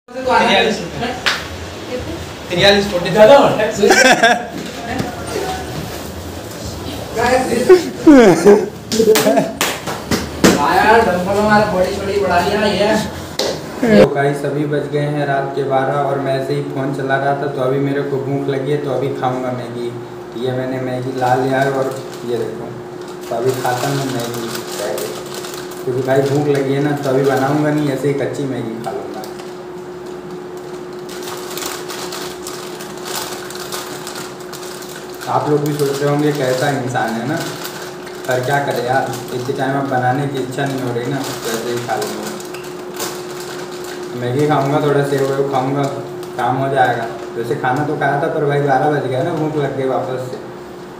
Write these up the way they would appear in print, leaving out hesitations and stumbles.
तो गाइस अभी बज गए हैं रात के 12 और मैं ऐसे ही फ़ोन चला रहा था तो अभी मेरे को भूख लगी है तो अभी खाऊंगा मैगी। ये मैंने मैगी ला लिया है और ये देखो तो अभी खाता हूँ मैगी क्योंकि भाई भूख लगी है ना तो अभी बनाऊंगा नहीं, ऐसे ही कच्ची मैगी खा लूँगा। आप लोग भी सोच रहे होंगे कैसा इंसान है ना, पर क्या करें यार, इतने टाइम अब बनाने की इच्छा नहीं हो रही ना तो ऐसे ही खा लूँगा। मैगी खाऊंगा, थोड़ा सेव वेव खाऊंगा, काम हो जाएगा। वैसे खाना तो खाया था पर भाई 12 बज गया ना, भूख लग गई वापस से।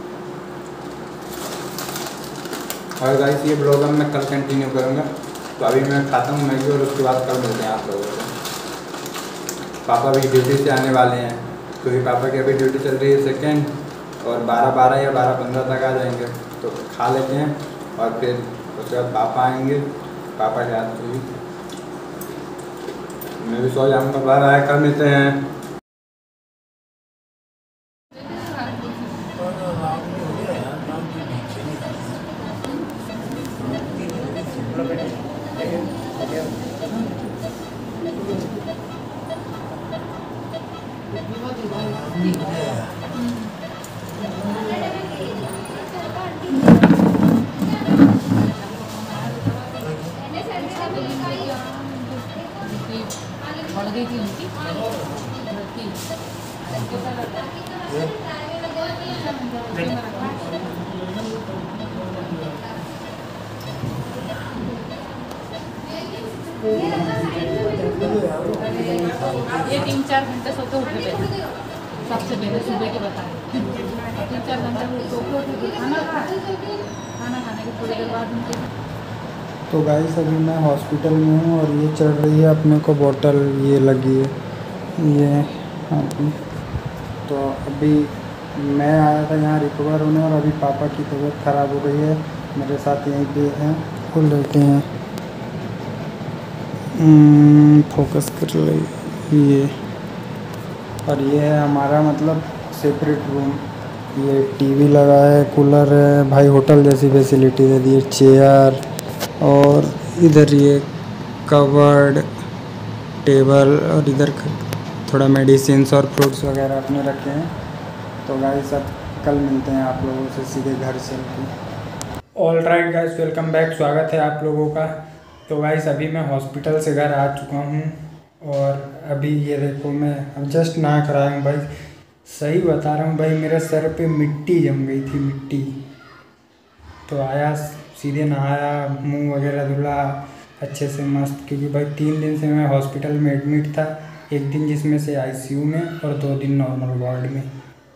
और गाइस ये ब्लॉग अब मैं कल कंटिन्यू करूँगा, तो अभी मैं खाता हूँ मैगी और उसके बाद कल मिलते हैं आप लोगों को। पापा भी ड्यूटी से आने वाले हैं क्योंकि पापा की अभी ड्यूटी चल रही है सेकेंड, और 12 या 12:15 तक आ जाएंगे तो खा लेते हैं और फिर उसके बाद पापा आएंगे। पापा के हाथ से मैं भी सो जाऊँगा। बाहर आए कर मिलते हैं। गई थी उनकी ये 3-4 घंटे सोते उठे पहले, सबसे पहले सुबह के बताएं 3-4 घंटे सोते उठे खाना खाने के थोड़ी देर बाद उनके। तो गाइस अभी मैं हॉस्पिटल में हूँ और ये चल रही है अपने को बोतल, ये लगी है ये अभी। तो अभी मैं आया था यहाँ रिकवर होने और अभी पापा की तबीयत ख़राब हो गई है, मेरे साथ यहीं पे हैं, वो लेते हैं फोकस कर रही ये। और ये है हमारा मतलब सेपरेट रूम, ये टीवी लगा है, कूलर है, भाई होटल जैसी फैसिलिटी दे दी है, चेयर और इधर ये कवर्ड टेबल और इधर थोड़ा मेडिसिन्स और फ्रूट्स वगैरह अपने रखे हैं। तो गाइस अब कल मिलते हैं आप लोगों से सीधे घर चल के। All right guys, welcome back, स्वागत है आप लोगों का। तो गाइस अभी मैं हॉस्पिटल से घर आ चुका हूँ और अभी ये देखो मैं अब जस्ट नहा कर आया हूँ। भाई सही बता रहा हूँ भाई, मेरे सर पे मिट्टी जम गई थी, मिट्टी। तो आया सीधे नहाया, मुंह वगैरह धुला अच्छे से मस्त, क्योंकि भाई 3 दिन से मैं हॉस्पिटल में एडमिट था, 1 दिन जिसमें से आईसीयू में और 2 दिन नॉर्मल वार्ड में।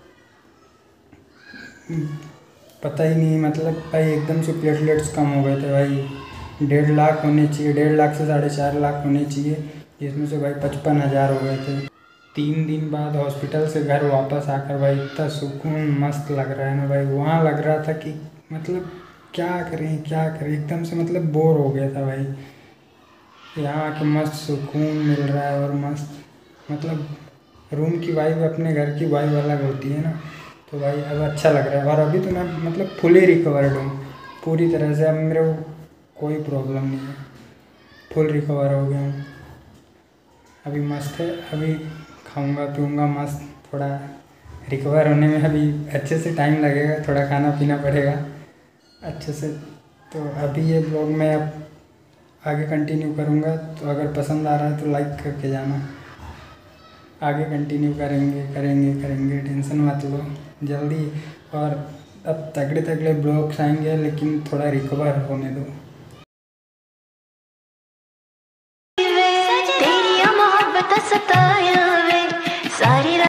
पता ही नहीं, मतलब भाई एकदम से प्लेटलेट्स कम हो गए थे भाई, 1.5 लाख होने चाहिए, 1.5 लाख से 4.5 लाख होने चाहिए, जिसमें से भाई 55,000 हो गए थे। 3 दिन बाद हॉस्पिटल से घर वापस आकर भाई इतना सुकून मस्त लग रहा है ना भाई। वहाँ लग रहा था कि मतलब क्या करें, एकदम से मतलब बोर हो गया था भाई। यहाँ आके मस्त सुकून मिल रहा है और मस्त मतलब रूम की वाइब अपने घर की वाइब अलग होती है ना, तो भाई अब अच्छा लग रहा है। और अभी तो मैं मतलब फुली रिकवर्ड हूँ पूरी तरह से, अब मेरे को कोई प्रॉब्लम नहीं है, फुल रिकवर हो गया हूँ। अभी मस्त है, अभी खाऊंगा पीऊँगा मस्त, थोड़ा रिकवर होने में अभी अच्छे से टाइम लगेगा, थोड़ा खाना पीना पड़ेगा अच्छे से। तो अभी ये ब्लॉग मैं अब आगे कंटिन्यू करूँगा, तो अगर पसंद आ रहा है तो लाइक करके जाना। आगे कंटिन्यू करेंगे, टेंशन मत लो जल्दी। और अब तगड़े ब्लॉग्स आएंगे, लेकिन थोड़ा रिकवर होने दो।